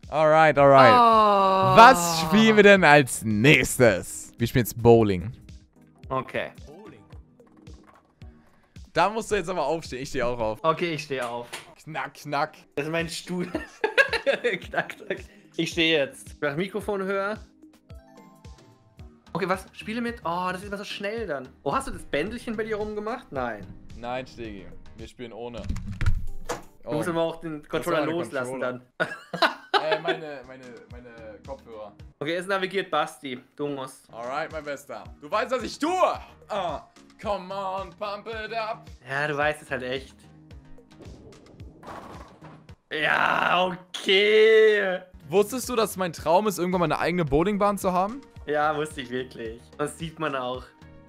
Alright, alright. Oh. Was spielen wir denn als nächstes? Wir spielen jetzt Bowling. Okay. Da musst du jetzt aber aufstehen. Ich stehe auch auf. Okay, ich stehe auf. Knack, knack. Das ist mein Stuhl. Knack, knack. Ich stehe jetzt. Ich mach das Mikrofon höher. Okay, was? Spiele mit? Oh, das ist immer so schnell dann. Oh, hast du das Bändelchen bei dir rumgemacht? Nein. Nein, Stegi. Wir spielen ohne. Du musst aber auch den Controller meine loslassen Controller. dann. Meine Kopfhörer. Okay, es navigiert Basti. Du musst. Alright, mein Bester. Du weißt, was ich tue. Come on, pump it up. Ja, du weißt es halt echt. Ja, okay. Wusstest du, dass mein Traum ist, irgendwann mal eine eigene Bowlingbahn zu haben? Ja, wusste ich wirklich. Das sieht man auch.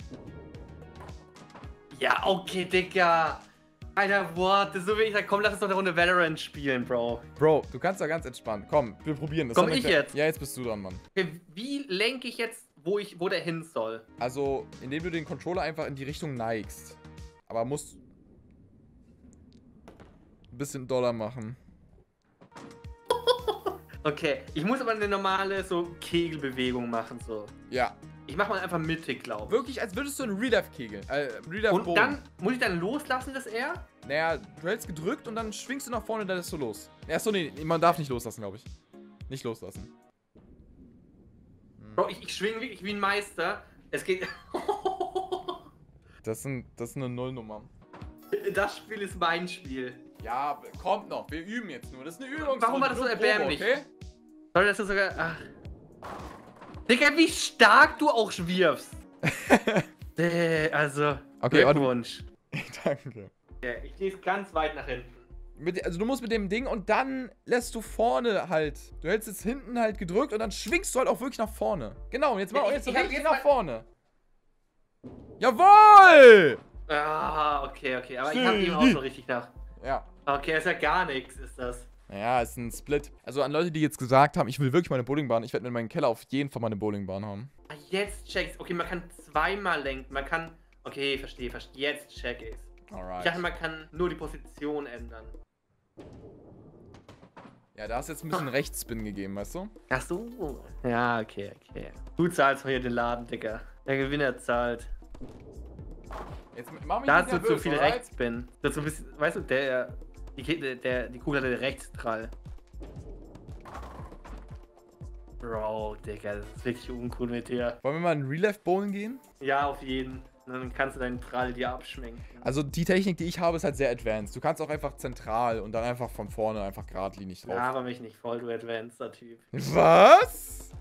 Ja, okay, Digga. Alter, what? Das ist so wie ich sag, komm, lass uns doch eine Runde Valorant spielen, Bro. Bro, du kannst da ganz entspannt. Komm, wir probieren das. Komm, ich jetzt? Ja, jetzt bist du dran, Mann. Okay, wie lenke ich jetzt, wo der hin soll? Also, indem du den Controller einfach in die Richtung neigst. Aber musst ein bisschen doller machen. Okay, ich muss aber eine normale so Kegelbewegung machen, so. Ja. Ich mach mal einfach mittig, glaube ich. Wirklich, als würdest du einen Real-Life-Kegel. Real-Life Und dann muss ich dann loslassen, das R? Naja, du hältst gedrückt und dann schwingst du nach vorne und dann ist du los. Achso, nee, man darf nicht loslassen, glaube ich. Nicht loslassen. Bro, ich schwinge wirklich wie ein Meister. Es geht. Das ist eine Nullnummer. Das Spiel ist mein Spiel. Ja, kommt noch. Wir üben jetzt nur. Das ist eine Übung. Warum war das so Nur Probe, erbärmlich? okay? Soll das sogar. Ach. Digga, wie stark du auch wirfst. Also. Okay, warte. Glückwunsch. Danke. Ja, ich lese ganz weit nach hinten. Also du musst mit dem Ding und dann lässt du vorne halt. Du hältst jetzt hinten halt gedrückt und dann schwingst du halt auch wirklich nach vorne. Genau, und jetzt mach jetzt ich hab richtig jetzt nach mal- vorne. Jawohl! Ah, okay. Aber ich habe eben auch schon richtig nach. Ja. Okay, ist ja gar nichts, ist das. Naja, ist ein Split. Also an Leute, die jetzt gesagt haben, ich will wirklich mal eine Bowlingbahn, ich werde in meinem Keller auf jeden Fall mal eine Bowlingbahn haben. Ah, jetzt check's. Okay, man kann zweimal lenken. Man kann. Okay, verstehe. Jetzt check ich's. Alright. Ich dachte, man kann nur die Position ändern. Ja, da hast du jetzt ein bisschen Rechtsspin gegeben, weißt du? Ach so. Ja, okay. Du zahlst hier den Laden, Digga. Der Gewinner zahlt. Jetzt mach mich Da nicht hast du zu nervös, viel alright? Rechtsspin. Das ist so ein bisschen, weißt du, die Kugel hat den Rechtsdrall. Bro, Digga, das ist wirklich uncool mit dir. Wollen wir mal in Real Life Bowlen gehen? Ja, auf jeden. Und dann kannst du deinen Drall dir abschminken. Also die Technik, die ich habe, ist halt sehr advanced. Du kannst auch einfach zentral und dann einfach von vorne einfach geradlinig drauf. Ja, aber mich nicht voll, du advanceder Typ. Was?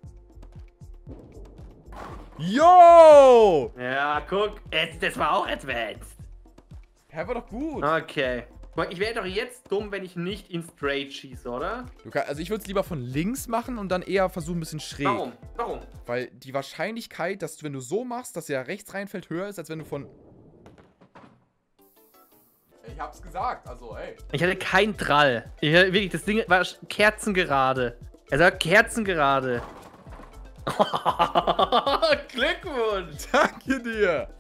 Yo! Ja, guck, das war auch advanced. Hä, war doch gut. Okay. Guck mal, ich wäre doch jetzt dumm, wenn ich nicht in straight schieße, oder? Also ich würde es lieber von links machen und dann eher versuchen, ein bisschen schräg. Warum? Weil die Wahrscheinlichkeit, dass du, wenn du so machst, dass er rechts reinfällt, höher ist, als wenn du von... Ich hab's gesagt, also ey. Ich hatte keinen Drall. Wirklich, das Ding war kerzengerade. Es war kerzengerade. Glückwunsch! Danke dir.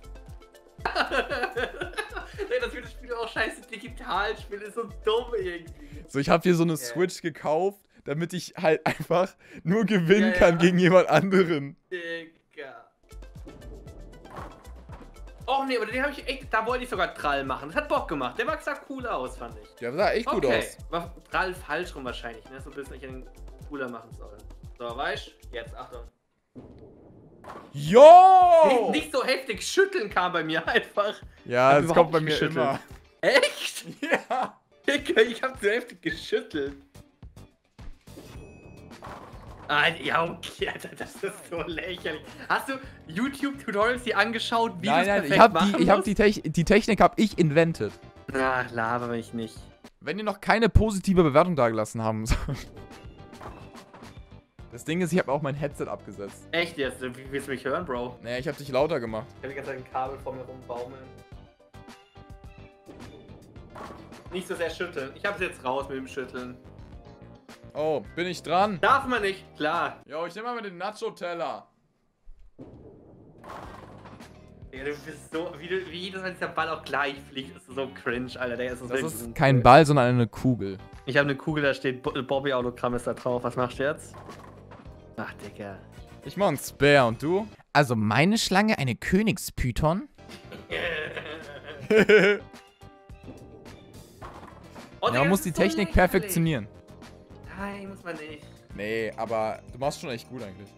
Das wird das Spiel auch scheiße digital spielen, ist so dumm irgendwie. So, ich habe hier so eine Switch gekauft, damit ich halt einfach nur gewinnen kann gegen jemand anderen. Digga. Oh ne, aber den habe ich echt, da wollte ich sogar Drall machen. Das hat Bock gemacht. Der sah cool aus, fand ich. Der sah echt gut aus. War Drall falsch rum wahrscheinlich, ne? So ein bisschen, ich hätte ihn cooler machen sollen. So, weißt du? Jetzt, Achtung. Jo! Nicht so heftig schütteln kam bei mir einfach. Ja, das das kommt bei mir immer. Echt? Ja. Digga, ich hab so heftig geschüttelt. Ah, ja, okay, Alter, das ist so lächerlich. Hast du YouTube-Tutorials dir angeschaut, wie du es Nein, perfekt machen musst? die Technik habe ich invented. Ach, laber mich nicht. Wenn ihr noch keine positive Bewertung dagelassen haben sollt. Das Ding ist, ich habe auch mein Headset abgesetzt. Echt jetzt? Wie willst du mich hören, Bro? Naja, ich habe dich lauter gemacht. Ich hab die ganze Zeit ein Kabel vor mir rumbaumeln. Nicht so sehr schütteln. Ich hab's jetzt raus mit dem Schütteln. Oh, bin ich dran? Darf man nicht, klar. Jo, ich nehme mal mit dem Nacho-Teller. Ja, du bist so, wie jedes Mal dieser Ball auch gleich fliegt, ist so cringe, Alter. Der ist so Das ist kein Ball, sondern eine Kugel. Ich habe eine Kugel, da steht Bobby-Autogramm ist da drauf. Was machst du jetzt? Ach, Digga. Ich mach einen Spare und du? Also meine Schlange eine Königspython? Oh, Ja, man muss die Technik perfektionieren. Nein, muss man nicht. Nee, aber du machst schon echt gut eigentlich.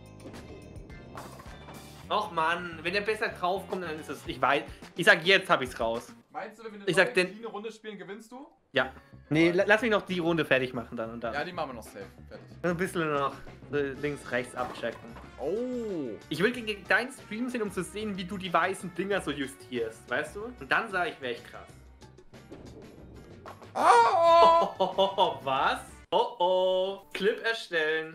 Och Mann, wenn der besser draufkommt, dann ist es. Ich weiß. Ich sag, jetzt hab ich's raus. Meinst du, wenn wir Ich sag, eine Runde spielen, gewinnst du? Ja. Nee, lass mich noch die Runde fertig machen dann und dann. Ja, die machen wir noch safe. Fertig. Ein bisschen noch links, rechts abchecken. Oh. Ich will gegen deinen Stream sehen, um zu sehen, wie du die weißen Dinger so justierst, weißt du? Und dann sage ich, wäre ich krass. Oh. Was? Oh oh. Clip erstellen.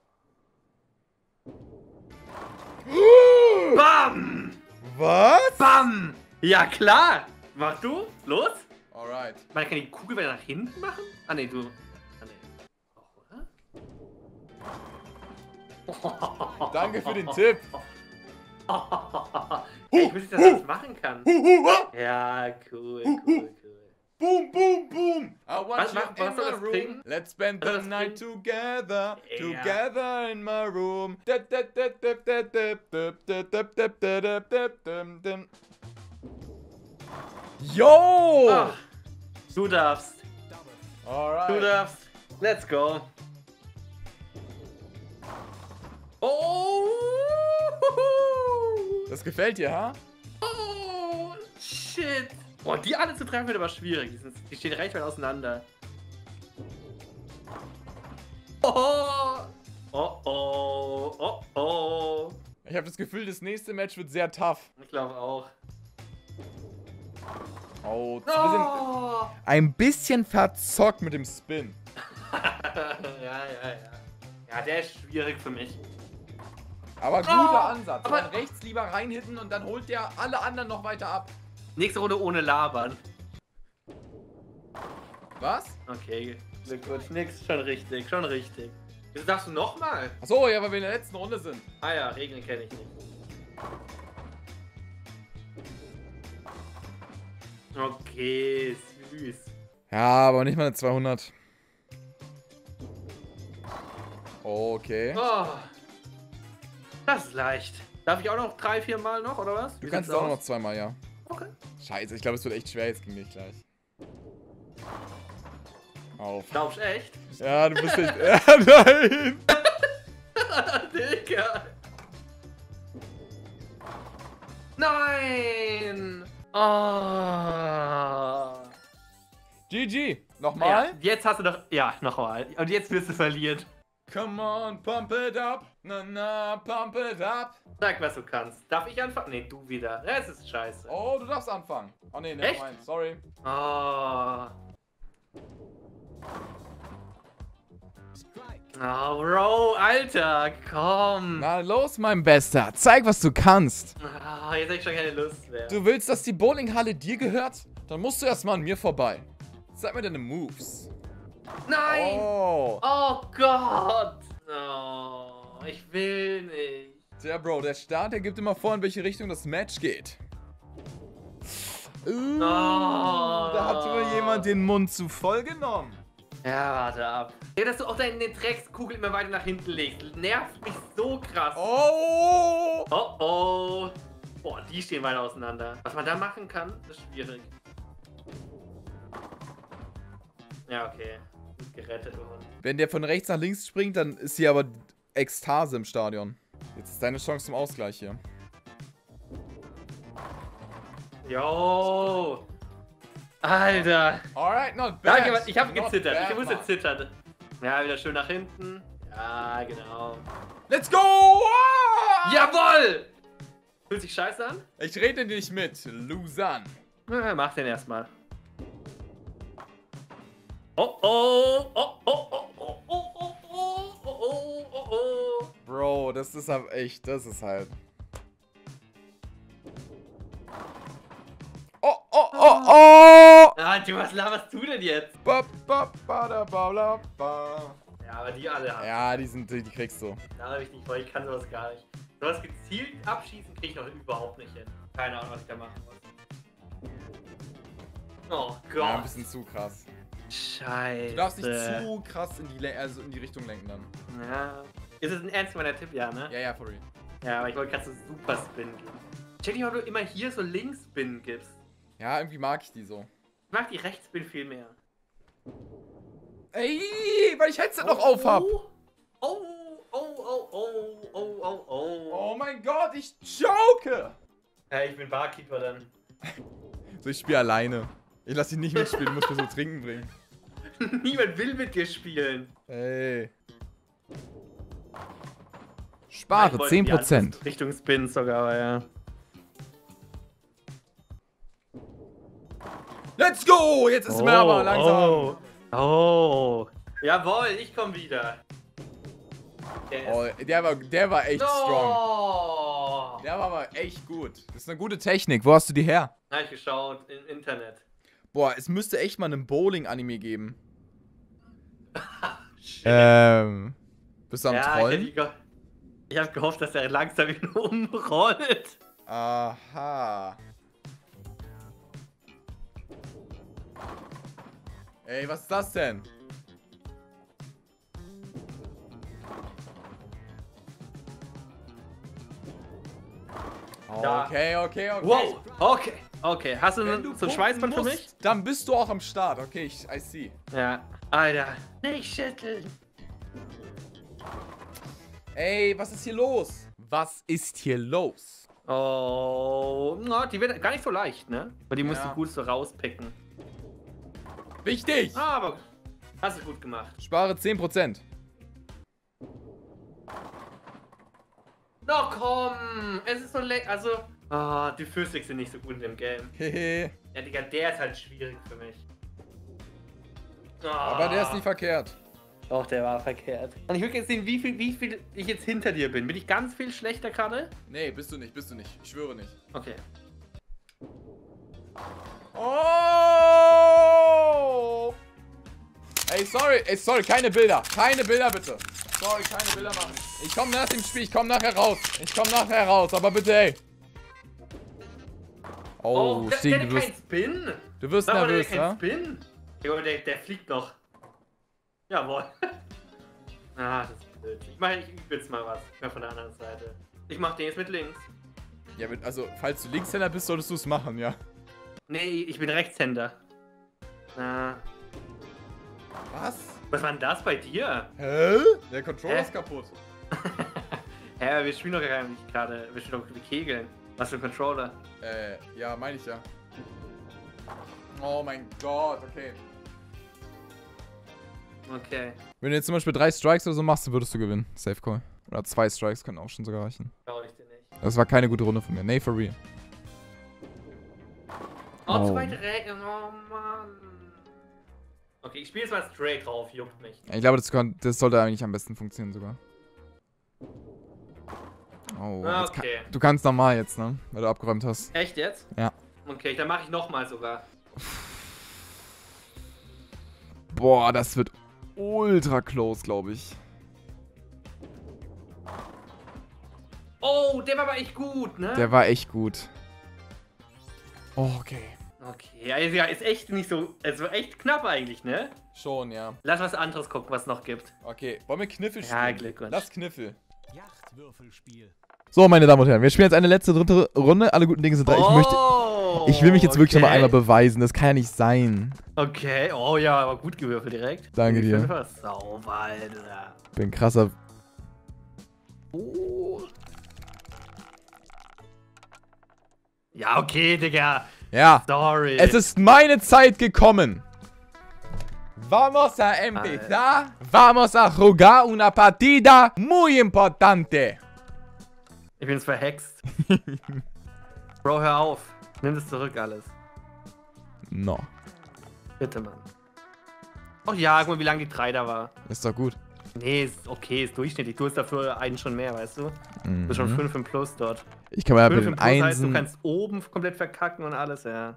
Bam! Was? Bam! Ja klar! Mach du? Los? Alright. Man kann die Kugel wieder nach hinten machen? Ah ne, du. Ah ne. Oder? Danke für den Tipp. Ich wüsste, dass ich das machen kann. Ja, cool. Boom, boom, boom. I want Was you soll in my das room. bringen? Let's spend Was the soll das night together. Ja. Together in my room. Yo! Ach, du darfst. Du Alright. darfst. Let's go. Oh! Das gefällt dir, ha? Oh! Shit! Boah, die alle zu treffen wird aber schwierig. Die stehen recht weit auseinander. Oh! Oh oh! Oh oh! Ich habe das Gefühl, das nächste Match wird sehr tough. Ich glaube auch. Oh, Oh! ein bisschen verzockt mit dem Spin. Ja. Ja, der ist schwierig für mich. Aber guter Oh, Ansatz. aber- Dann rechts lieber reinhitten und dann holt der alle anderen noch weiter ab. Nächste Runde ohne Labern. Was? Okay, Glückwunsch. Nix, schon richtig. Wieso darfst du nochmal? Achso, ja, weil wir in der letzten Runde sind. Ah ja, Regeln kenne ich nicht. Okay, süß. Ja, aber nicht mal eine 200. Okay. Oh, das ist leicht. Darf ich auch noch 3-4 Mal noch, oder was? Du kannst es auch noch zweimal, ja. Okay. Scheiße, ich glaube, es wird echt schwer jetzt gegen dich gleich. Auf. Glaubst du echt? Ja, du bist nicht. Ja, nein! Digga. Nein! Oh. GG! Ja, Nochmal? jetzt hast du doch. Ja, nochmal. Und jetzt wirst du verlieren. Come on, pump it up. Na, pump it up. Sag, was du kannst. Darf ich anfangen? Nee, du wieder. Das ist scheiße. Oh, du darfst anfangen. Oh, nee, Echt? nevermind. Sorry. Oh. Oh, Bro, Alter, komm. Na los, mein Bester. Zeig, was du kannst. Oh, jetzt hab ich schon keine Lust mehr. Du willst, dass die Bowlinghalle dir gehört? Dann musst du erstmal an mir vorbei. Zeig mir deine Moves. Nein! Oh. Oh Gott! Oh, ich will nicht. Tja, Bro, der Start, der gibt immer vor, in welche Richtung das Match geht. Da hat wohl jemand den Mund zu voll genommen. Ja, warte ab. Ja, dass du auch deine Dreckskugel immer weiter nach hinten legst. Nervt mich so krass. Oh! Oh oh. Boah, die stehen weit auseinander. Was man da machen kann, ist schwierig. Ja, okay. Gut gerettet worden. Wenn der von rechts nach links springt, dann ist hier aber Ekstase im Stadion. Jetzt ist deine Chance zum Ausgleich hier. Jo. Alter. Alright, not bad. Danke, ich habe Not gezittert. bad, Ich musste Mann. zittern. Ja, wieder schön nach hinten. Ja, genau. Let's go! Ah! Jawoll! Fühlt sich scheiße an? Ich rede nicht mit. Losan. Ja, mach den erstmal. Oh oh! Oh oh oh oh oh oh oh oh oh oh. Bro, das ist halt echt, das ist halt. Oh, oh, oh, oh! Ah, du, was laberst du denn jetzt? Ba, ba, ba, da, ba, la, ba. Ja, aber die alle haben. Ja, die kriegst du. Da habe ich nicht vor, ich kann sowas gar nicht. Sowas gezielt abschießen kriege ich noch überhaupt nicht hin. Keine Ahnung, was ich da machen muss. Oh Gott. Ja, ein bisschen zu krass. Scheiße. Du darfst nicht zu krass in die Richtung lenken dann. Ja. Ist es ein ernst meiner Tipp, ja, ne? Ja, ja, for real. Ja, aber ich wollte gerade so Super Spin geben. Check dich mal, ob du immer hier so Links Spin gibst. Ja, irgendwie mag ich die so. Ich mag die Rechts Spin viel mehr. Ey, weil ich Headset noch auf hab. Oh mein Gott, ich joke. Ja, ich bin Barkeeper dann. So, ich spiele alleine. Ich lass ihn nicht mitspielen, muss mir so trinken bringen. Niemand will mit dir spielen. Ey. Spare 10%. Richtung Spin sogar, aber ja. Let's go! Jetzt ist mir aber langsam. Oh. Jawohl, ich komm wieder. Der war echt strong. Der war aber echt gut. Das ist eine gute Technik. Wo hast du die her? Hab ich geschaut, im Internet. Boah, es müsste echt mal einen Bowling-Anime geben. Bist du am Trollen? Ich hab gehofft, dass er langsam ihn umrollt. Aha. Ey, was ist das denn? Okay. Wow, okay. Hast du so ein Schweißband für mich? Dann bist du auch am Start. Okay, I see. Ja. Alter. Nicht schütteln. Ey, was ist hier los? Was ist hier los? Oh, na, die wird gar nicht so leicht, ne? Weil die musst du gut so rauspicken. Wichtig! Aber hast du gut gemacht. Spare 10%. Na komm, es ist so lecker. Also, die Physik sind nicht so gut in dem Game. Hehe. Ja, Digga, der ist halt schwierig für mich. Aber der ist nicht verkehrt. Doch, der war verkehrt. Und ich will jetzt sehen, wie viel ich jetzt hinter dir bin. Bin ich ganz viel schlechter gerade? Nee, bist du nicht. Ich schwöre nicht. Okay. Oh! Ey, sorry, keine Bilder. Keine Bilder, bitte. Sorry, keine Bilder machen. Ich komme nach dem Spiel, ich komme nachher raus. Aber bitte, ey. Oh, der hat keinen Spin. Du wirst nervös, ja? Spin? Der fliegt noch. Jawohl. Das ist blöd. Ich übe jetzt mal was. Ich mach von der anderen Seite. Ich mach den jetzt mit links. Ja, also, falls du Linkshänder bist, solltest du es machen, ja. Nee, ich bin Rechtshänder. Was? Was war denn das bei dir? Hä? Der Controller ist kaputt. Hä, wir spielen doch gar nicht gerade. Wir spielen doch mit Kegeln. Was für ein Controller? Ja, meine ich ja. Oh mein Gott, okay. Okay. Wenn du jetzt zum Beispiel 3 Strikes oder so machst, dann würdest du gewinnen. Safe Call. Oder 2 Strikes können auch schon sogar reichen. Glaube ich dir nicht. Das war keine gute Runde von mir. Nee, for real. Oh, zweite Regel. Oh Mann. Okay, ich spiele jetzt mal straight drauf. Juckt mich. Ich glaube, das sollte eigentlich am besten funktionieren sogar. Oh, okay. Du kannst normal jetzt, ne? Weil du abgeräumt hast. Echt jetzt? Ja. Okay, dann mache ich nochmal sogar. Boah, das wird ultra close, glaube ich. Oh, der war aber echt gut, ne? Der war echt gut. Oh, okay. Okay, also ja, ist echt nicht so, also echt knapp eigentlich, ne? Schon, ja. Lass was anderes gucken, was es noch gibt. Okay, wollen wir Kniffel spielen? Ja, Glückwunsch. Lass Kniffel. Yachtwürfelspiel. So, meine Damen und Herren, wir spielen jetzt eine letzte, dritte Runde. Alle guten Dinge sind drei. Ich will mich jetzt wirklich nochmal einmal beweisen. Das kann ja nicht sein. Okay, oh ja, aber gut gewürfelt direkt. Danke dir. Sauber, Alter. Bin krasser. Oh. Ja, okay, Digga. Ja. Sorry. Es ist meine Zeit gekommen. Vamos a empezar. Vamos a jugar una partida muy importante. Ich bin's verhext. Bro, hör auf. Nimm das zurück alles. No. Bitte, Mann. Ach ja, guck mal, wie lange die 3 da war. Ist doch gut. Nee, ist okay, ist durchschnittlich. Du hast dafür einen schon mehr, weißt du? Du bist schon 5 im Plus dort. Ich kann mal 5 mit im den Plus heißt, du Einsen... kannst oben komplett verkacken und alles, ja.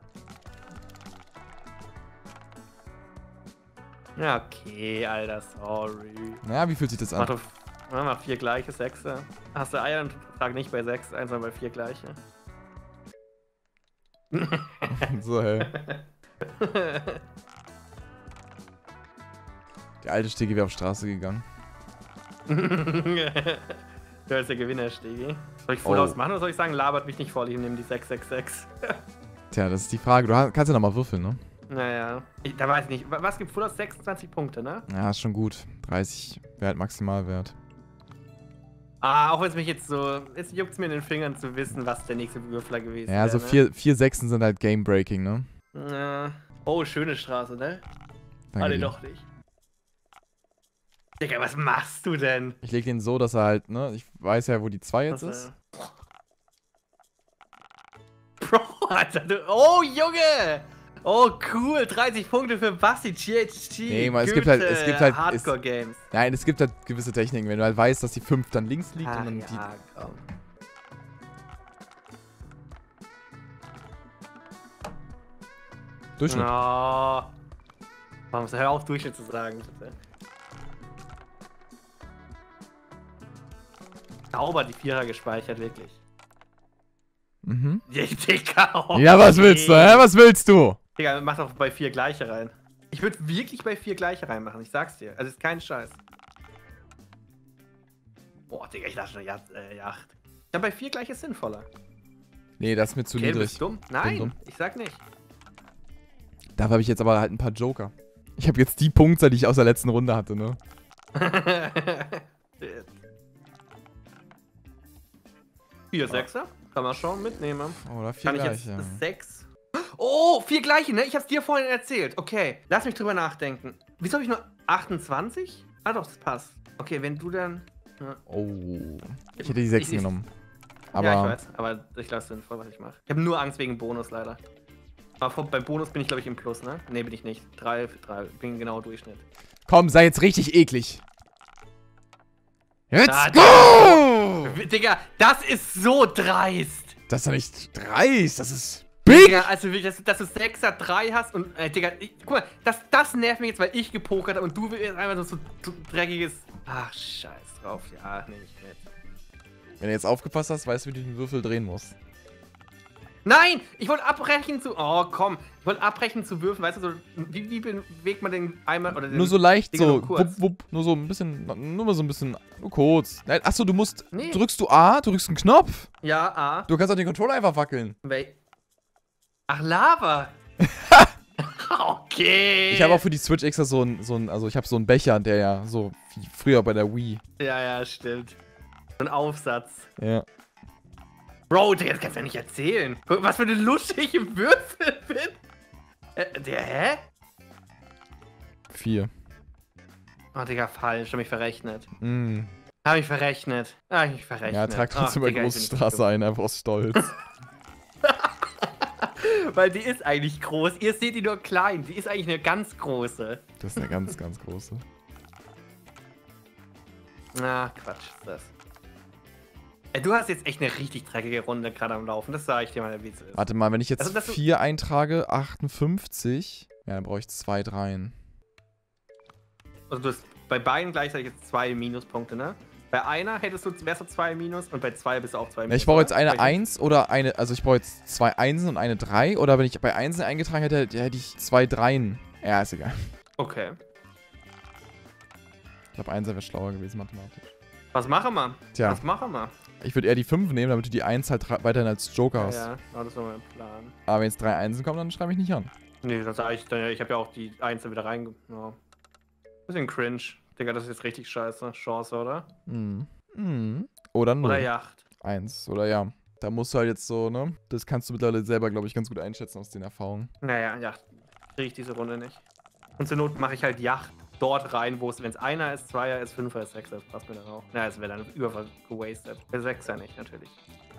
Ja, okay, Alter, sorry. Naja, wie fühlt sich das an? Mach 4 gleiche, 6. Hast du Eier und trag nicht bei 6, sondern bei 4 gleiche. So, hey. Der alte Stegi wäre auf Straße gegangen. Du bist der Gewinner, Stegi. Soll ich Full House machen oder soll ich sagen, labert mich nicht voll, ich nehme die 666. Tja, das ist die Frage. Du kannst ja nochmal würfeln, ne? Naja. Da weiß ich nicht. Was gibt Full House? 26 Punkte, ne? Ja, ist schon gut. 30 wäre halt Maximalwert. Ah, auch wenn es mich jetzt so... Jetzt juckt es mir in den Fingern zu wissen, was der nächste Würfler gewesen wäre. Ja, so ne? 4 Sechsen sind halt Game-Breaking, ne? Oh, schöne Straße, ne? Danke Alle dir. doch nicht. Digga, was machst du denn? Ich leg den so, dass er halt, ne? Ich weiß ja, wo die 2 jetzt ist. Bro, Alter, oh, Junge! Oh, cool, 30 Punkte für Basti, GHG. Nee, man, es gibt halt Hardcore-Games. Nein, es gibt halt gewisse Techniken, wenn du halt weißt, dass die 5 dann links liegt und dann ja, komm. die Durchschnitt. Oh. Hör auf, Durchschnitt zu sagen, bitte. Sauber die Vierer gespeichert, wirklich. Mhm. Ja, Digga, okay. Ja, was willst du, hä? Was willst du? Digga, mach doch bei 4 gleiche rein. Ich würde wirklich bei 4 gleiche reinmachen, ich sag's dir. Also ist kein Scheiß. Boah, Digga, ich dachte schon Yacht. Ja, bei 4 gleich ist sinnvoller. Nee, das ist mir zu Okay, du niedrig. bist dumm. Nein, dumm. ich sag nicht. Dafür habe ich jetzt aber halt ein paar Joker. Ich habe jetzt die Punkte, die ich aus der letzten Runde hatte, ne? 4 Sechser? Kann man schon mitnehmen. Oder 4 Kann ich gleich, jetzt ja. 6? Oh, 4 gleiche, ne? Ich hab's dir vorhin erzählt. Okay, lass mich drüber nachdenken. Wieso habe ich nur 28? Ah doch, das passt. Okay, wenn du dann... Ja. Oh. Ich hätte die 6 genommen. Aber Ja, ich weiß, aber ich lasse den voll, was ich mache. Ich habe nur Angst wegen Bonus leider. Aber beim Bonus bin ich, glaube ich, im Plus, ne? Ne, bin ich nicht. 3 für 3. Bin genau Durchschnitt. komm, sei jetzt richtig eklig. Let's Ah, go! Digga, das ist so dreist. Das ist doch nicht dreist, das ist big. Digga, also wirklich, dass du 6er 3 hast und, Digga, guck mal, das nervt mich jetzt, weil ich gepokert habe und du willst einfach so dreckiges... Ach, scheiß drauf, ja, nehme ich mit. Wenn du jetzt aufgepasst hast, weißt du, wie du den Würfel drehen musst. Nein, ich wollte abbrechen zu... Oh, komm. Ich wollte abbrechen zu würfeln, weißt du, so, wie bewegt man den einmal oder den... Nur so leicht, Digga, so, nur kurz. wupp, wupp, nur so ein bisschen, nur mal so ein bisschen, nur kurz. Nein, achso, du musst, Nee. drückst du A, drückst einen Knopf. Ja, A. Du kannst auch den Controller einfach wackeln. Ach, Lava. Okay. Ich habe auch für die Switch extra also ich habe so einen Becher, der ja so wie früher bei der Wii. Ja, stimmt. So ein Aufsatz. Ja. Bro, Digga, das kannst du ja nicht erzählen. Guck, was für eine lustige Würfel bin. Hä? 4. Oh, Digga, falsch. Hab mich verrechnet. Mm. Hab mich verrechnet. Ja, trag trotzdem mal Digga, ich bin Großstraße ein, einfach aus Stolz. Weil die ist eigentlich groß. Ihr seht die nur klein. Die ist eigentlich eine ganz große. Das ist eine ganz, ganz große. Na, Quatsch ist das. Du hast jetzt echt eine richtig dreckige Runde gerade am Laufen. Das sage ich dir mal, wie es ist. Warte mal, wenn ich jetzt Also, 4 eintrage, 58. Ja, dann brauche ich 2 Dreien. Also du hast bei beiden gleichzeitig jetzt 2 Minuspunkte, ne? Bei einer wärst du 2 Minus und bei 2 bist du auch 2 Minus. Ja, ich brauche jetzt eine Welche? 1 oder eine, also ich brauche jetzt 2 Einsen und eine 3. Oder wenn ich bei Einsen eingetragen hätte, hätte ich 2 Dreien. Ja, ist egal. Okay. Ich glaube, Einser wäre schlauer gewesen mathematisch. Was machen wir? Tja. Was machen wir? Ich würde eher die 5 nehmen, damit du die 1 halt weiterhin als Joker hast. Ja, das war mein Plan. Aber wenn jetzt 3 Einsen kommen, dann schreibe ich nicht an. Nee, das sag ich dann, ich habe ja auch die Einzel wieder reinge... Ja. Bisschen cringe. Digga, das ist jetzt richtig scheiße. Chance, oder? Mhm. Oder 0. Oder Yacht. 1. Oder ja. Da musst du halt jetzt so, ne? Das kannst du mittlerweile selber, glaube ich, ganz gut einschätzen aus den Erfahrungen. Naja, Yacht. Kriege ich diese Runde nicht. Und zur Not mache ich halt Yacht dort rein, wo es, wenn es einer ist, Zweier ist, Fünfer ist, Sechser, das passt mir dann auch. Naja, es wäre dann überall gewastet. Der Sechser nicht, natürlich.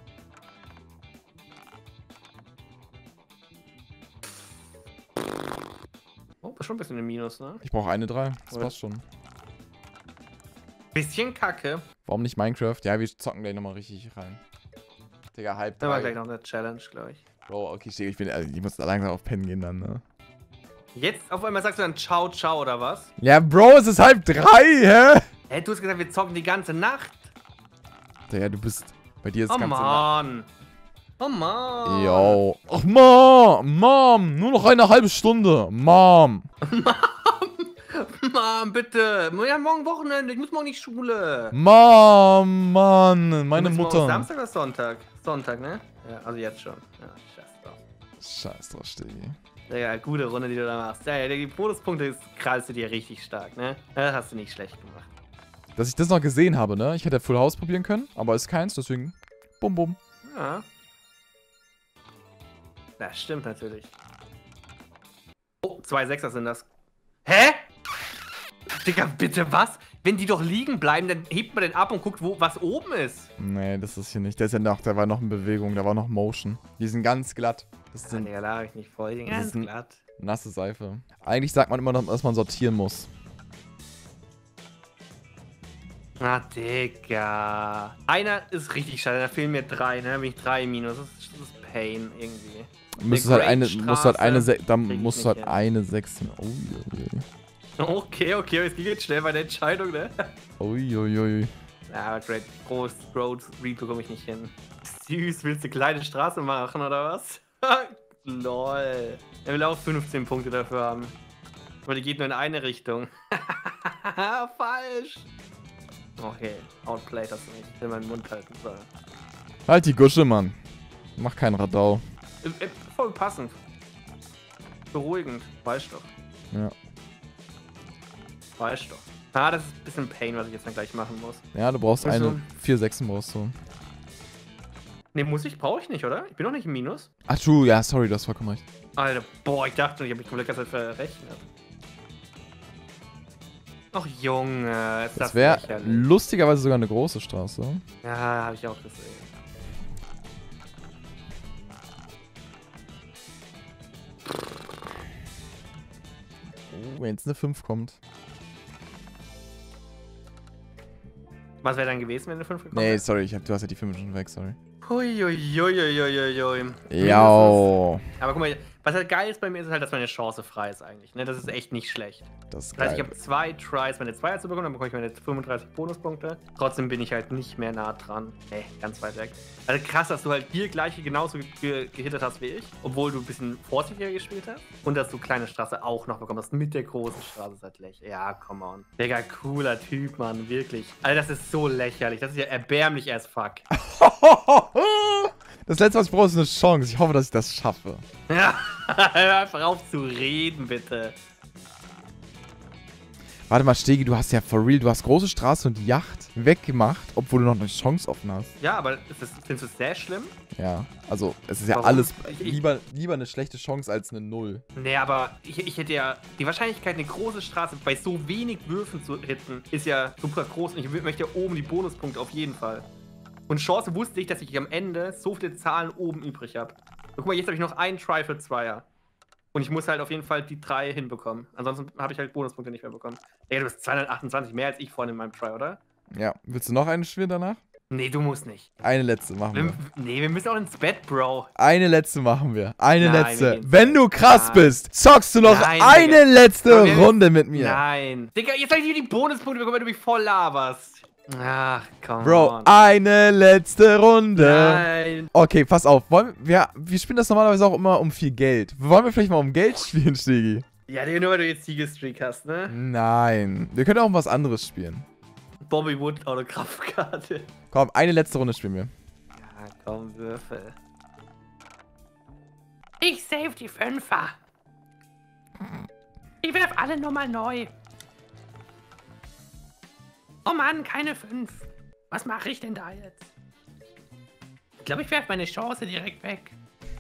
Oh, ist schon ein bisschen im Minus, ne? Ich brauche eine 3. Das Oder? passt schon. Bisschen kacke. Warum nicht Minecraft? Ja, wir zocken gleich nochmal richtig rein. Digga, halb Da war 3. gleich noch eine Challenge, glaube ich. Bro, okay, ich muss da langsam auf Pennen gehen dann, ne? Jetzt auf einmal sagst du dann Ciao, ciao, oder was? Ja, Bro, es ist 2:30, hä? Hey, du hast gesagt, wir zocken die ganze Nacht. Digga, du bist... Bei dir ist Oh das ganze... Mann. Oh Mann. Yo. Ach, Mom, nur noch eine halbe Stunde. Mom. Mann, bitte. Ja, morgen Wochenende. Ich muss morgen in die Schule. Mom, Mann, meine Du bist Mutter. morgen Samstag oder Sonntag? Sonntag, ne? Ja, also jetzt schon. Ja, scheiß drauf. Scheiß drauf, Stegi. Ja, gute Runde, die du da machst. Ja, die Bonuspunkte krallst du dir richtig stark, ne? Das hast du nicht schlecht gemacht. Dass ich das noch gesehen habe, ne? Ich hätte Full House probieren können, aber ist keins, deswegen bum bum. Ja. Das stimmt natürlich. Oh, 2 Sechser sind das. Hä? Digga, bitte was? Wenn die doch liegen bleiben, dann hebt man den ab und guckt, was oben ist. Nee, das ist hier nicht. Der ist ja noch, der war noch in Bewegung, da war noch Motion. Die sind ganz glatt. Das sind Digga, lag ich nicht voll. Das Ganz ist ein- glatt. nasse Seife. Eigentlich sagt man immer noch, dass man sortieren muss. Na, Digga. Einer ist richtig schade, da fehlen mir 3, ne? Da bin ich 3 minus. Das ist Pain irgendwie. Du musst halt eine, musst halt eine, dann krieg ich musst nicht du halt hin. eine 6. Okay, es ging jetzt schnell bei der Entscheidung, ne? Uiuiui. Ja, aber Great Road Read bekomme ich nicht hin. Süß, willst du eine kleine Straße machen, oder was? Lol. Er will auch 15 Punkte dafür haben. Aber die geht nur in eine Richtung. Falsch. Okay, outplayed das nicht. Ich will meinen Mund halten sollen. Halt die Gusche, Mann. Mach keinen Radau. Voll passend. Beruhigend. Weißt doch. Ja. Weißt doch. Ah, das ist ein bisschen Pain, was ich jetzt dann gleich machen muss. Ja, du brauchst Also- eine. 4 Sechsen brauchst du. Ne, brauche ich nicht, oder? Ich bin doch nicht im Minus. Ach du, ja, sorry, du hast vollkommen recht. Alter, boah, ich dachte schon, ich habe mich komplett ganze Zeit verrechnet. Ach Junge, ist Das das wäre lächerlich. lustigerweise sogar eine große Straße. Ja, habe ich auch gesehen. Oh, wenn jetzt eine 5 kommt. Was wäre dann gewesen, wenn eine 5 gekommen Nee, wäre? sorry, du hast ja die 5 schon weg, sorry. Huiuiuiuiui. Ja. Aber guck mal, was halt geil ist bei mir, ist halt, dass meine Chance frei ist eigentlich. Ne? Das ist echt nicht schlecht. Das ist Das heißt, ich geil. habe 2 Tries, meine Zweier zu bekommen, dann bekomme ich meine 35 Bonuspunkte. Trotzdem bin ich halt nicht mehr nah dran. Nee, ganz weit weg. Also krass, dass du halt hier gleiche genauso gehittet hast wie ich, obwohl du ein bisschen vorsichtiger gespielt hast. Und dass du kleine Straße auch noch bekommen hast mit der großen Straße. Ist halt lächerlich. Ja, come on. Digga, cooler Typ, Mann, wirklich. Alter, das ist so lächerlich. Das ist ja erbärmlich as fuck. Das letzte, was ich brauche, ist eine Chance. Ich hoffe, dass ich das schaffe. Ja, hör einfach auf zu reden, bitte. Warte mal, Stegi, du hast ja for real, du hast große Straße und Yacht weggemacht, obwohl du noch eine Chance offen hast. Ja, aber findest du es sehr schlimm? Ja, also es ist ja Warum? alles Ich- lieber eine schlechte Chance als eine 0. Nee, aber ich hätte ja... Die Wahrscheinlichkeit, eine große Straße bei so wenig Würfen zu hitten, ist ja super groß. Und ich möchte ja oben die Bonuspunkte auf jeden Fall. Und Chance wusste ich, dass ich am Ende so viele Zahlen oben übrig habe. Guck mal, jetzt habe ich noch einen Try für Zweier. Und ich muss halt auf jeden Fall die 3 hinbekommen. Ansonsten habe ich halt Bonuspunkte nicht mehr bekommen. Ey, du bist 228 mehr als ich vorhin in meinem Try, oder? Ja, willst du noch eine spielen danach? Nee, du musst nicht. Eine letzte machen wir. Nee, wir müssen auch ins Bett, Bro. Eine letzte machen wir. Eine Nein, wir letzte. gehen- Wenn du krass Nein. bist, zockst du noch Nein, eine Digga. letzte Aber wir- Runde mit mir. Nein. Digga, jetzt habe ich die Bonuspunkte bekommen, wenn du mich voll laberst. Ach, komm. Bro, eine letzte Runde. Nein. Okay, pass auf. Wir spielen das normalerweise auch immer um viel Geld. Wollen wir vielleicht mal um Geld spielen, Stegi? Ja, Digga, nur weil du jetzt Siegestreak hast, ne? Nein. Wir können auch um was anderes spielen. Bobby Wood Autogrammkarte. Komm, eine letzte Runde spielen wir. Ja, komm, Würfel. Ich save die Fünfer. Ich werf alle nochmal neu. Oh Mann, keine 5. Was mache ich denn da jetzt? Ich glaube, ich werf meine Chance direkt weg.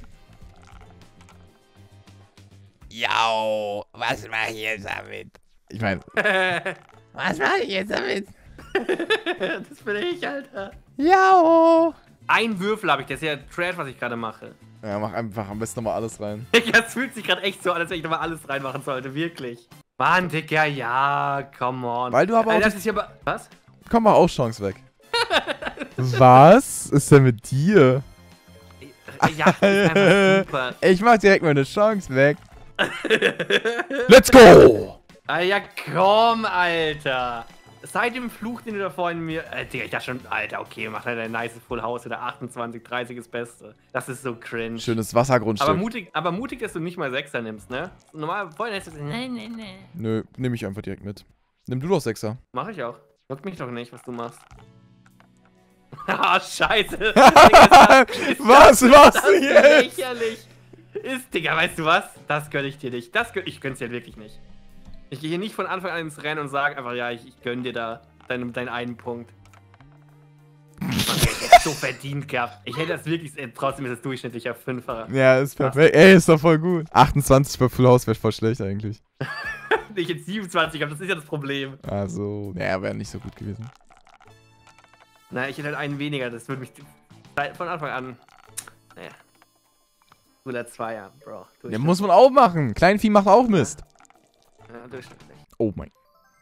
Jau, was mache ich jetzt damit? Ich meine, was mache ich jetzt damit? Das bin ich, Alter. Jau. Ein Würfel habe ich, das ist ja Trash, was ich gerade mache. Ja, mach einfach am besten nochmal alles rein. Das fühlt sich gerade echt so an, als wenn ich nochmal alles reinmachen sollte, wirklich. Mann, Digga, ja, come on. Weil du aber auch Alter, das das- ist ja aber... Was? Komm mal auch Chance weg. Was ist denn mit dir? Ja, das ist einfach super. Ich mach direkt meine Chance weg. Let's go! Ah ja, komm, Alter. seit dem Fluch, den du da vorhin mir... Digga, ich dachte schon, Alter, okay, mach halt ein nice Full House oder 28, 30 ist Beste. Das ist so cringe. Schönes Wassergrundstück. Aber mutig, dass du nicht mal Sechser nimmst, ne? Normal, vorhin hättest du... Nee. Nö, nehme ich einfach direkt mit. Nimm du doch Sechser. Mach ich auch. Juckt mich doch nicht, was du machst. Ah, scheiße. Digga, Was machst du jetzt? Lächerlich. Digga, weißt du was? Das gönn ich dir nicht. Ich gönn's dir wirklich nicht. Ich gehe hier nicht von Anfang an ins Rennen und sage einfach, ja, ich gönn dir da deinen einen Punkt. Man hätte so verdient gehabt. Ich hätte das wirklich, trotzdem ist es durchschnittlicher Fünfer. Ja, ist perfekt. Ey, ist doch voll gut. 28 bei Full House wäre voll schlecht eigentlich. Ich jetzt 27 habe, das ist ja das Problem. Also, naja, wäre nicht so gut gewesen. Na, ich hätte halt einen weniger, das würde mich von Anfang an. Naja. Cooler Zweier, Bro. Ja, muss man auch machen. Kleinvieh macht auch Mist. Ja, durchschnittlich. Oh mein.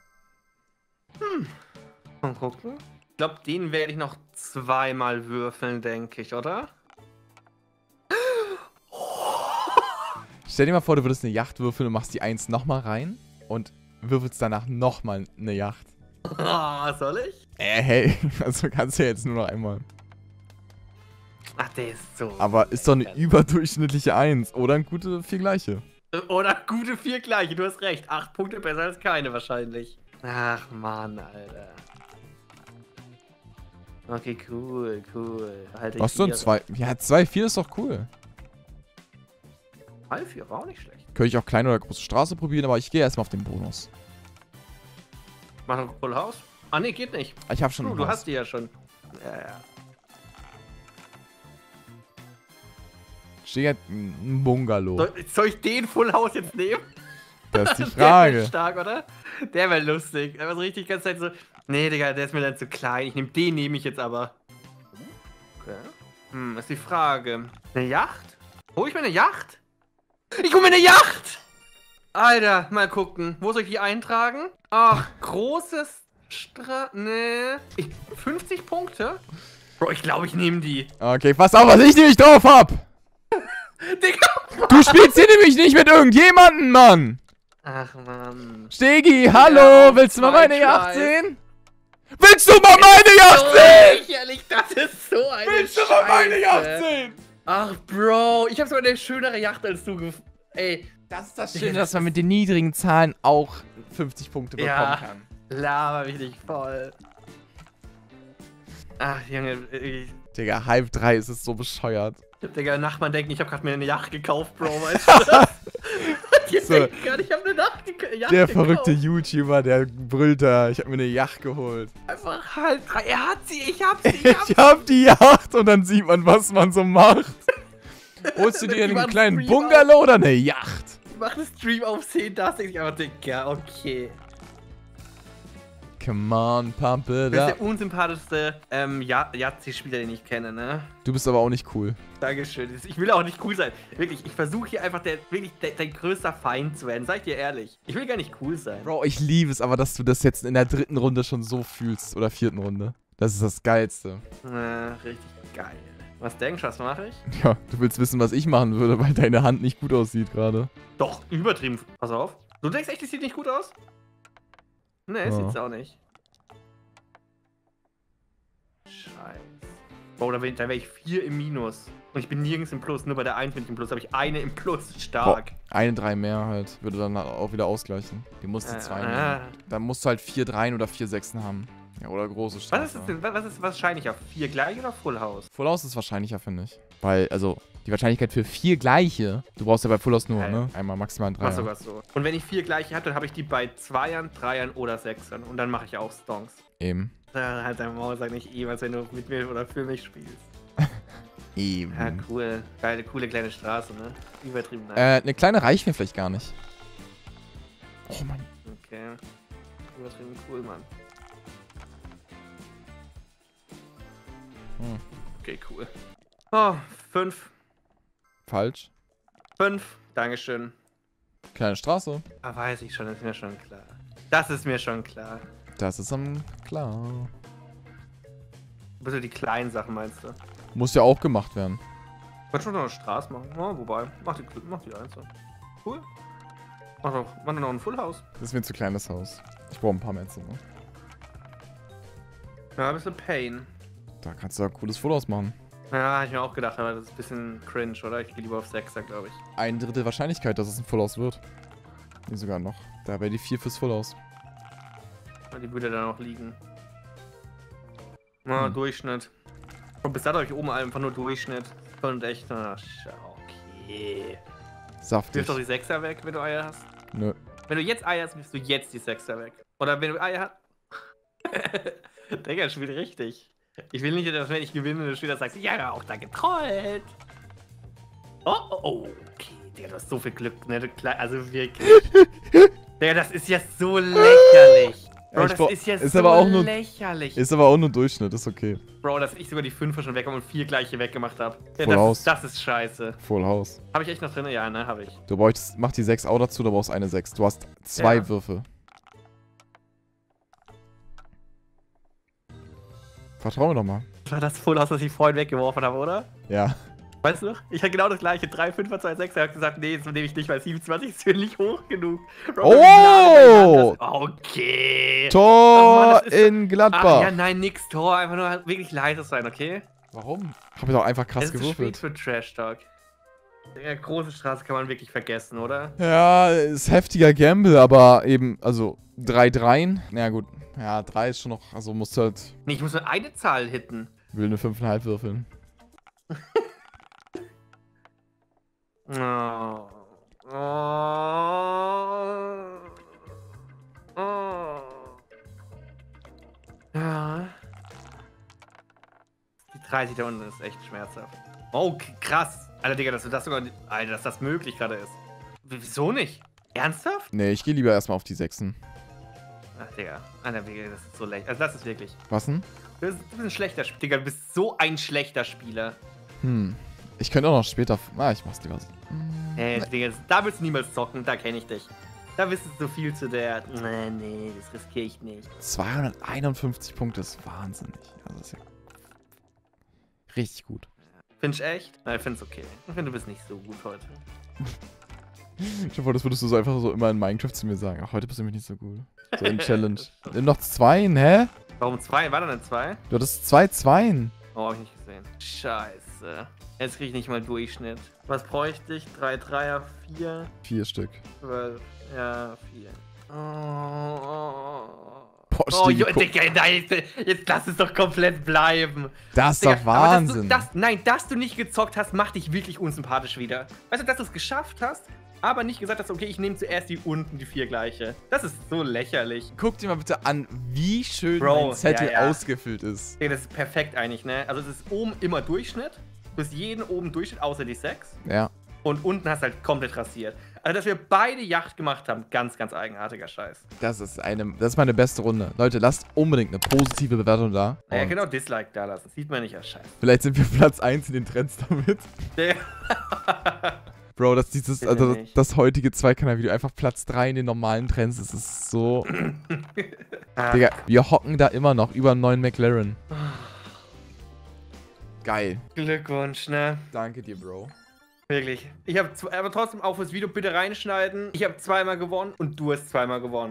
Mal gucken. Ich glaube, den werde ich noch zweimal würfeln, denke ich, oder? Stell dir mal vor, du würdest eine Yacht würfeln und machst die 1 nochmal rein und würfelst danach nochmal eine Yacht. Soll ich? Hey, also kannst du ja jetzt nur noch einmal. Ach, der ist so. Aber ist doch eine überdurchschnittliche 1 oder ein gute 4 gleiche. Oder gute 4 gleiche, du hast recht. 8 Punkte besser als keine wahrscheinlich. Ach Mann, Alter. Okay, cool. Halt Was so ein 2? Ja, 2, 4 ist doch cool. 3-4 war auch nicht schlecht. Könnte ich auch kleine oder große Straße probieren, aber ich gehe erstmal auf den Bonus. Mach noch Full House? Ah, nee, geht nicht. Ich habe schon ein Du Haus. hast die ja schon. Ja. Steht ja ein Bungalow. Soll ich den Full House jetzt nehmen? Das ist die Der Frage. wäre stark, oder? Der wäre lustig. Der war so richtig die ganze Zeit so. Nee, Digga, der ist mir dann zu klein. Den nehme ich jetzt aber. Okay. Ist die Frage. Eine Yacht? Hol ich mir eine Yacht? Ich hol mir eine Yacht! Alter, mal gucken. Wo soll ich die eintragen? Ach, großes Nee. 50 Punkte? Bro, ich glaube, ich nehme die. Okay, pass auf, was ich nämlich drauf hab. Digga! Du spielst hier nämlich nicht mit irgendjemandem, Mann. Ach, Mann. Stegi, hallo, willst du mal meine Yacht sehen? Willst du mal meine Yacht sehen? Lächerlich, das ist so eine Willst du mal meine Yacht sehen? Ach, Bro, ich habe sogar eine schönere Yacht als du. Ey, Das ist das Schöne, dass man mit den niedrigen Zahlen auch 50 Punkte bekommen kann. Laber mich nicht voll. Ach, Junge, Digga, Hype 3 ist es so bescheuert. Digga, Nachbarn denken, ich habe gerade mir eine Yacht gekauft, Bro, weißt du das? Die So. denken gerade, ich habe eine Yacht gekauft. Der verrückte YouTuber, der brüllt da, ich hab mir eine Yacht geholt. Einfach halt, er hat sie, ich hab sie, Ich hab die Yacht und dann sieht man, was man so macht. Holst du dir Die einen machen kleinen Stream Bungalow oder eine Yacht? Mach einen Stream auf 10, das denke ich einfach, Digga, okay. Come on, pump it Du bist up. der unsympathischste Yahtzee-Spieler, den ich kenne, ne? Du bist aber auch nicht cool. Dankeschön. Ich will auch nicht cool sein. Wirklich, ich versuche hier einfach dein größter Feind zu werden. Sag ich dir ehrlich. Ich will gar nicht cool sein. Bro, ich liebe es aber, dass du das jetzt in der 3. Runde schon so fühlst. Oder 4. Runde. Das ist das Geilste. Richtig geil. Was denkst du, was mache ich? Ja, du willst wissen, was ich machen würde, weil deine Hand nicht gut aussieht gerade. Doch, übertrieben. Pass auf. Du denkst echt, das sieht nicht gut aus? Nee, Ja. sieht's auch nicht. Scheiße. Bro, da wäre ich 4 im Minus. Und ich bin nirgends im Plus. Nur bei der 1 bin ich im Plus. habe ich eine im Plus. Stark. Boah, eine 3 mehr halt. Würde dann auch wieder ausgleichen. Die musst du 2 nehmen. Dann musst du halt 4 3 oder 4 6 haben. Ja, oder große Straße. Was ist das denn? Was ist wahrscheinlicher? 4 gleich oder Full House? Full House ist wahrscheinlicher, finde ich. Weil, also, die Wahrscheinlichkeit für 4 gleiche, du brauchst ja bei Full House nur, ne? Einmal maximal 3. Mach sogar so. Und wenn ich 4 gleiche habe, dann habe ich die bei 2ern, 3ern oder 6ern. Und dann mache ich auch Stonks. Eben. Halt dein Maul, sag nicht was wenn du mit mir oder für mich spielst. Eben. Ja, cool. Geile, coole kleine Straße, ne? Übertrieben nice. Eine kleine reicht mir vielleicht gar nicht. Oh Mann. Okay. Übertrieben cool, Mann. Okay, cool. Oh, 5. Falsch. 5. Dankeschön. Kleine Straße. Ah, weiß ich schon, ist mir schon klar. Das ist mir schon klar. Das ist dann klar. Bitte die kleinen Sachen, meinst du? Muss ja auch gemacht werden. Kannst du noch eine Straße machen? Oh, wobei, mach die einzeln. Cool. Mach doch noch ein Full House. Das ist mir ein zu kleines Haus. Ich brauche ein paar mehr Zimmer. Ja, ein bisschen Pain. Da kannst du ja cooles Full House machen. Ja, hab ich mir auch gedacht, aber das ist ein bisschen cringe, oder? Ich gehe lieber auf 6er, glaube ich. 1/3 Wahrscheinlichkeit, dass es ein Full House wird. Nee, sogar noch. Da wäre die 4 fürs Full House. Und die würde dann auch liegen. Na, Durchschnitt. Und bis dato habe ich oben einfach nur Durchschnitt. Und echt, ach, okay. Saftig. Wirf doch die 6er weg, wenn du Eier hast. Nö. Wenn du jetzt Eier hast, wirfst du jetzt die 6er weg. Oder wenn du Eier hast. Digga, spielt richtig. Ich will nicht, dass wenn ich gewinne, der Spieler sagt, ja, auch da getrollt. Oh, okay. Digga, du hast so viel Glück, ne? Also wirklich. Digga, das ist ja so lächerlich. Bro, das ist ja ist so aber auch nur, lächerlich. Ist aber auch nur Durchschnitt, ist okay. Bro, dass ich sogar die 5er schon weg habe und 4 gleiche weggemacht habe. Ja, Full House. das ist scheiße. Full House. Habe ich echt noch drin? Ja, ne, habe ich. Du bräuchtest, mach die 6 auch dazu, du brauchst eine 6. Du hast 2 Ja. Würfe. Vertrau mir doch mal. Das war das Full House, das ich vorhin weggeworfen habe, oder? Ja. Weißt du noch? Ich hatte genau das gleiche. 3, 5er, 2, 6er. Ich habe gesagt, nee, das nehme ich nicht, weil 27 ist für nicht hoch genug. Bro, Oh! Okay. Tor Ach Mann, das ist so- in Gladbach. Ach ja, nein, nix Tor. Einfach nur halt wirklich leise sein, okay? Warum? Hab ich doch einfach krass Es ist zu spät gewürfelt. für Trash Talk. Ja, große Straße kann man wirklich vergessen, oder? Ja, ist heftiger Gamble, aber eben, also 3 Dreien. Na gut. Ja, 3 ist schon noch, also musst du halt, Nee, ich muss nur eine Zahl hitten. will eine 5,5 würfeln. Oh. Oh. Oh. Ja. Die 30 da unten ist echt schmerzhaft. Oh, krass. Alter, Digga, dass du das sogar. Alter, dass das möglich gerade ist. Wieso nicht? Ernsthaft? Nee, ich gehe lieber erstmal auf die 6. Ach, Digga. Alter, Digga, das ist so lächerlich. Also, das ist wirklich. Was denn? Du bist ein schlechter Spieler. Digga, du bist so ein schlechter Spieler. Ich könnte auch noch später. Ich mach's lieber. Digga, da willst du niemals zocken, da kenne ich dich. Da bist du so viel zu der. Nee, das riskiere ich nicht. 251 Punkte ist wahnsinnig. Also ist ja richtig gut. Findest du echt? Nein, ich find's okay. Ich finde, du bist nicht so gut heute. Ich hoffe, das würdest du so einfach so immer in Minecraft zu mir sagen. Ach, heute bist du nämlich nicht so gut. So in Challenge. Nimm noch 2, hä? Warum 2? War da denn 2? Du hattest 2 Zweien. Oh, hab ich nicht gesehen. Scheiße. Jetzt krieg ich nicht mal Durchschnitt. Was bräuchte ich? 3 Dreier, 4, 4 Stück. 12. Ja, 4. Boah, Oh, Stigi, Digga, nein, jetzt lass es doch komplett bleiben. das ist Digga, doch Wahnsinn. Aber dass du nicht gezockt hast, macht dich wirklich unsympathisch wieder. Weißt du, dass du es geschafft hast, aber nicht gesagt hast, okay, ich nehme zuerst die unten, die 4 gleiche. Das ist so lächerlich. Guck dir mal bitte an, wie schön Bro, mein Zettel ja. ausgefüllt ist. Digga, das ist perfekt eigentlich, ne? Also es ist oben immer Durchschnitt. Du hast jeden oben Durchschnitt, außer die 6. Ja. Und unten hast du halt komplett rasiert. Also, dass wir beide Yacht gemacht haben, ganz, ganz eigenartiger Scheiß. Das ist meine beste Runde. Leute, lasst unbedingt eine positive Bewertung da. Ja, Und genau, Dislike da lassen. Sieht man nicht als Scheiß. vielleicht sind wir Platz 1 in den Trends damit. Bro, Bitte nicht. das heutige Zweikanal-Video, einfach Platz 3 in den normalen Trends, das ist so... Digga, wir hocken da immer noch über einen neuen McLaren. Geil. Glückwunsch, ne? Danke dir, Bro. Wirklich. Ich habe aber trotzdem auch fürs Video bitte reinschneiden. Ich habe zweimal gewonnen und du hast zweimal gewonnen.